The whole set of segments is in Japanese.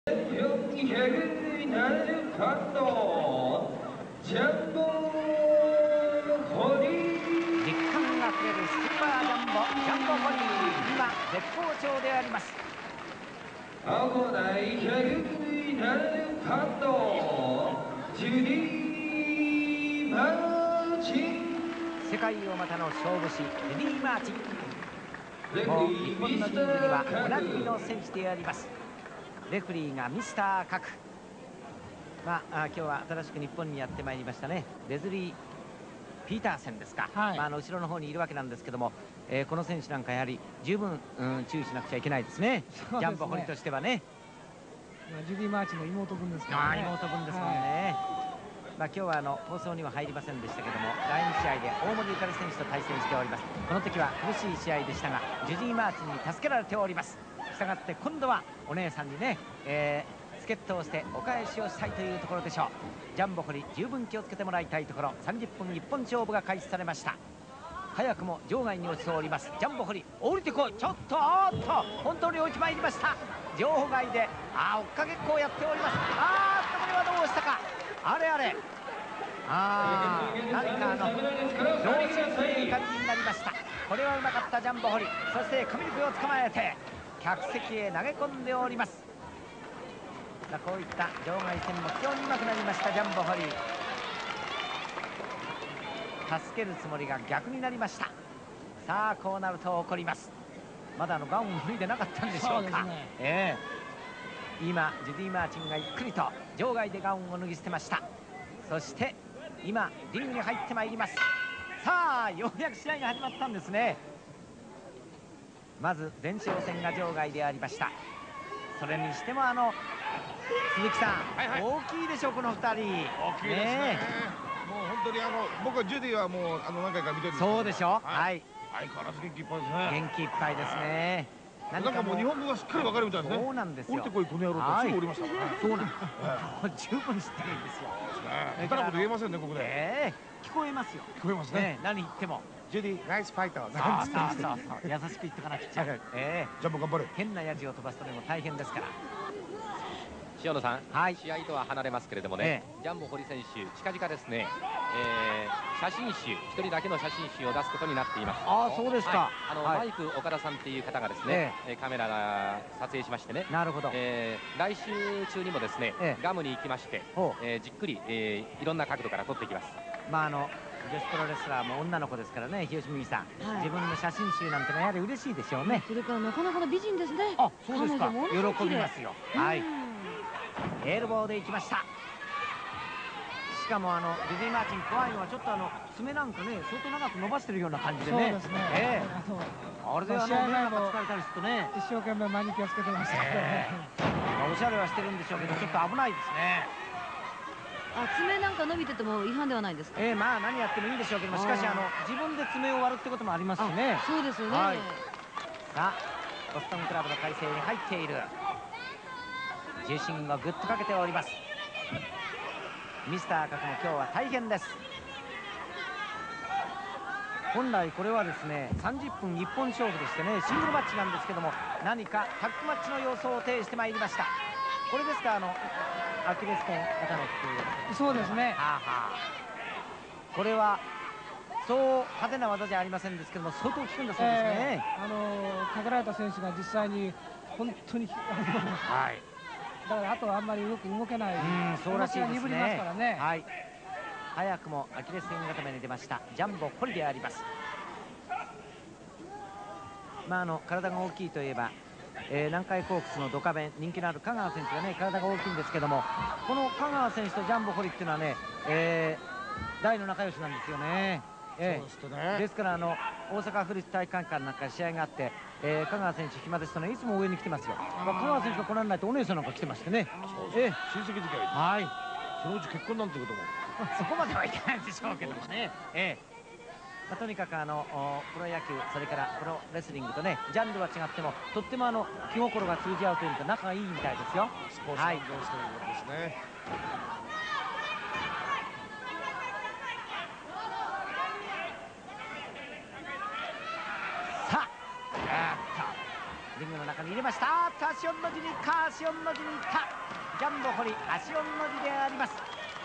400になる感動ジャンボホリー実感あふれるスーパージャンボホリー、今絶好調であります。 青内100になる感動ジュディ・マーチン、 世界をまたの勝負師ジュディ・マーチン、もう日本のリーグにはおなじみの選手であります。レフリーがミスターカク。今日は新しく日本にやってまいりましたね、レズリー・ピーターセンですか、 はい、 後ろの方にいるわけなんですけども、この選手なんかやはり十分、注意しなくちゃいけないですね、ジャンボホリとしてはね。 ジュディ・マーチの妹分ですからね。 妹分ですもんね。今日は放送には入りませんでしたけども、第2試合で大森ゆかり選手と対戦しております。この時は苦しい試合でしたが、ジュディ・マーチンに助けられております。したがって今度はお姉さんにね、助っ人をしてお返しをしたいというところでしょう。ジャンボホリ十分気をつけてもらいたいところ。30分一本勝負が開始されました。早くも場外に落ちております。ジャンボホリ降りてこい。ちょっと本当に降りてまいりました。場外で追っかけっこをやっております。これはどうしたか。あれ何か同心という感じになりました。これはうまかったジャンボホリ。そして上陸を捕まえて客席へ投げ込んでおります。こういった場外戦も非常にうまくなりましたジャンボホリ。助けるつもりが逆になりました。さあこうなると起こります。まだガウンを脱いでなかったんでしょうか。今ジュディ・マーチンがゆっくりと場外でガウンを脱ぎ捨てました。そして今リングに入ってまいります。さあようやく試合が始まったんですね。まず前哨戦が場外でありました。それにしても鈴木さん、大きいでしょこの2人。大きいですね。もう本当に僕はジュディはもう何回か見てるんですけど。 そうでしょ。はい。 相変わらず元気いっぱいですね。 元気いっぱいですね。 なんかもう日本語がしっかりわかるみたいですね。 そうなんですよ。 降りてこいこの野郎とすぐ降りましたからね。 そうなんです。十分知ってるんですよ。 下手なこと言えませんねここで。 聞こえますよ。 聞こえますね。 何言っても。 ジュディナイスファイター。 そう優しく言ってかなくちゃ。 ジャンボ頑張れ。 変なヤジを飛ばすとでも大変ですから。 塩野さん、試合とは離れますけれどもね、ジャンボ堀選手近々ですね、写真集1人だけの写真集を出すことになっています。 そうですか。 マイク岡田さんっていう方がですね、カメラが撮影しましてね。 なるほど。 来週中にもですね、ガムに行きまして、じっくり、いろんな角度から撮っていきます。 女子プロレスラーも女の子ですからね、日吉美さん、自分の写真集なんてのはやはり嬉しいでしょうね。 それからなかなかの美人ですね。 そうですか。喜びますよ。エルボーで行きました。しかもジュディ・マーチン怖いのはちょっと爪なんかね相当長く伸ばしてるような感じでね。 そうですね。 あれで目なんか疲れたりするとね、 一生懸命マニキュアつけてました。 おしゃれはしてるんでしょうけどちょっと危ないですね。 爪なんか伸びてても違反ではないですか。 何やってもいいんでしょうけども、しかし自分で爪を割るってこともありますしね。 そうですよね。 さあボストンクラブの体制に入っている。重心をぐっとかけております。ミスターカクも今日は大変です。本来これはですね30分一本勝負でしてね、シングルマッチなんですけども、何かタッグマッチの様相を呈してまいりました。これですかアキレス腱型のっていう。 そうですね。 これはそう派手な技じゃありませんですけども相当効くんだそうですね。 かけられた選手が実際に本当にだからあとはあんまりよく動けない。 そうらしいですね。 鈍りますからね。 早くもアキレス腱固めに出ましたジャンボホリであります。体が大きいといえば、南海コークスのドカベン人気のある香川選手がね体が大きいんですけども、この香川選手とジャンボホリっていうのはね、大の仲良しなんですよね。ですから大阪府立体育館なんか試合があって、香川選手暇ですとねいつも上に来てますよ。香川選手が来られないとお姉さんなんか来てましてね。 親戚付き合い。そのうち結婚なんてこともそこまではいかないでしょうけどもね。とにかくプロ野球それからプロレスリングとねジャンルは違ってもとっても気心が通じ合うというか仲がいいみたいですよ。 スポーツマン同士ということですね。 さあリングの中に入れました。足4の字にいった足4の字にいったジャンボ堀足4の字であります。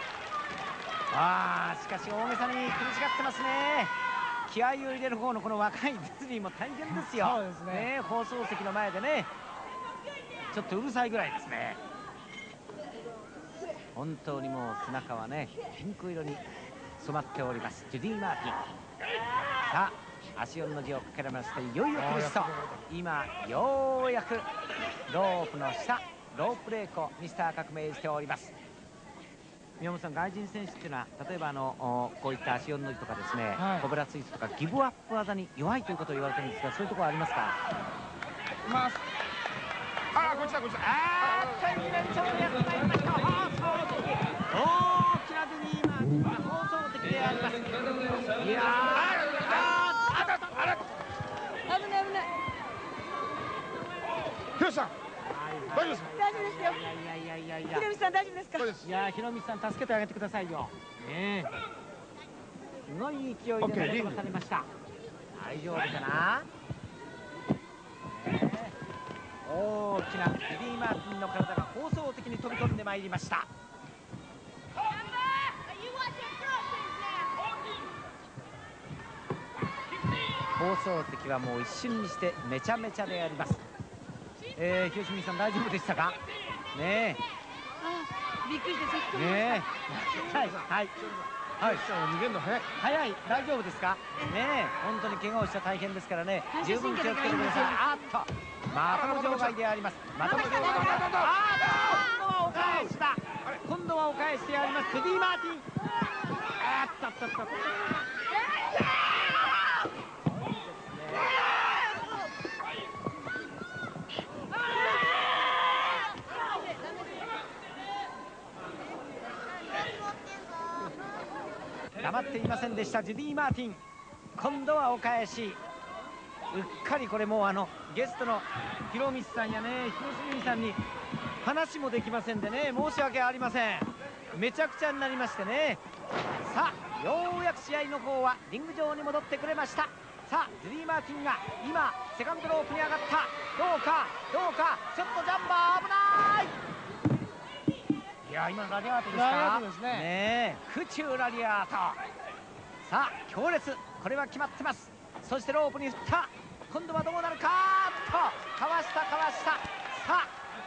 しかし大げさに苦しがってますね。気合を入れる方のこの若いデスリーも大変ですよ。 そうですね。 放送席の前でねちょっとうるさいぐらいですね。本当にもう背中はねピンク色に染まっておりますジュディ・マーティン。さあ足4の字をかけられましていよいよ苦しそう。今ようやくロープの下ロープブレークをミスター革命しております。宮本さん、外人選手っていうのは例えばこういった足4の字とかですね、コブラツイストとかギブアップ技に弱いということを言われてるんですが、そういうところありますか？ こっちだこっちだ。 いきなりちょっとやってまいりました。放送席、大きなジュディ・マーティンが放送席であります。いや危ない危ない。 ひろしさん大丈夫ですか？ 大丈夫ですよ。ひろみさん大丈夫ですか？ いやひろみさん助けてあげてくださいよ。すごい勢いで投げ飛ばされました。大丈夫かな？大きなジュディ・マーティンの体が放送的に飛び込んでまいりました。放送席はもう一瞬にしてめちゃめちゃであります。清澄さん大丈夫でしたかね？ びっくりして咳込みました。 逃げるの早い。 大丈夫ですかね？本当に怪我をした大変ですからね、十分気をつけてください。またも場外であります。またも場外で今度はお返しだ。今度はお返しでありますジュディ・マーティン。黙っていませんでしたジュディ・マーティン。今度はお返し。うっかりこれもうゲストのひろみさんやねひろしみさんに話もできませんでね、申し訳ありません。めちゃくちゃになりましてね。さあようやく試合の方はリング上に戻ってくれました。さあジュディ・マーティンが今セカンドロープに上がった。どうかちょっとジャンバー危ない。いや今のラリアートですか？ ラリアートですね。 空中ラリアート。さあ強烈、これは決まってます。そしてロープに振った。今度はどうなるか。かわした。さ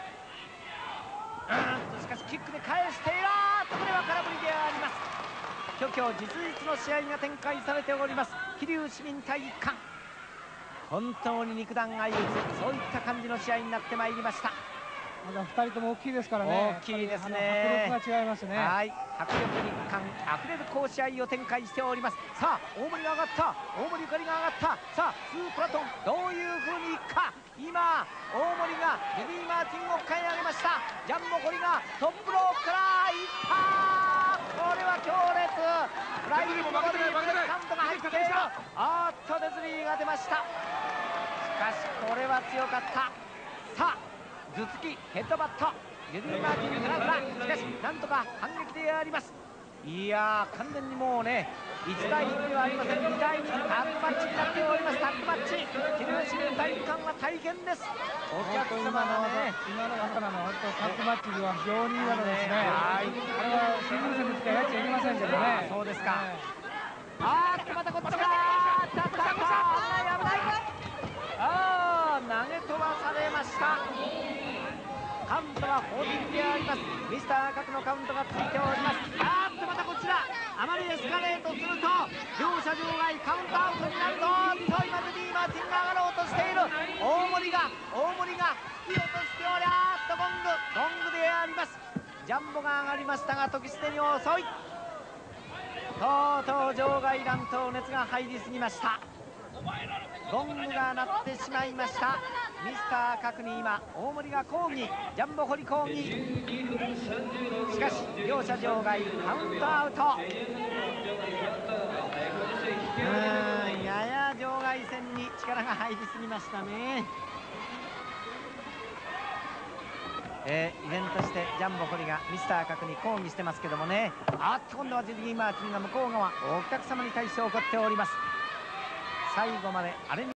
あしかしキックで返している。これは空振りであります。虚々実実の試合が展開されております桐生市民体育館。本当に肉弾相打つ、そういった感じの試合になってまいりました。 まだ2人とも大きいですからね。 大きいですね。 迫力が違いますね。 迫力に感あふれる好試合を展開しております。さあ大森が上がった。大森ゆかりが上がった。さあ2プラトンどういう風にいくか。今大森がジュディ・マーティンを買い上げました。ジャンボ堀がトップロープからいった。これは強烈。フライングボディブレスカウントが入っている。デズリーが出ました。しかしこれは強かった。さあ頭突きヘッドバットジュディ・マーティンからしかしなんとか反撃であります。いやー完全にもうね1対1ではありません、2対2タッグマッチになっております。タッグマッチ桐生市民体育館は大変です。お客様がね今の若菜のタッグマッチには非常にいい技ですね。あれはシングルスにしかやっちゃいけませんけどね。 そうですか。またこっちが投げ飛ばされました。カウントは14であります。ミスター角のカウントがついております。またこちらあまりエスカレートすると両者場外カウントアウトになると今ジュディ・マーティンが上がろうとしている。大森が引き落としておりゴングであります。ジャンボが上がりましたが時すでに遅い。とうとう場外乱闘熱が入りすぎました。ゴングが鳴ってしまいました。ミスター角に今大森が抗議、ジャンボ堀抗議。しかし両者場外カウントアウト。やや場外戦に力が入りすぎましたね。依然としてジャンボ堀がミスター角に抗議してますけどもね。今度はジュディ・マーティンが向こう側お客様に対して怒っております。最後まであれに